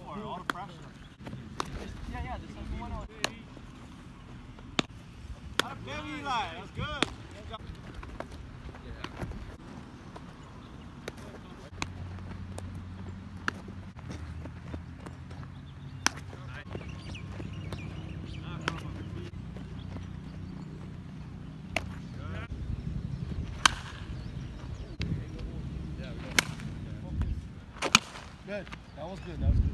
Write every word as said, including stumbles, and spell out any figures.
before, all the pressure. Yeah, yeah, the second one. Not a big Eli, that's good. Good. That was good. That was good.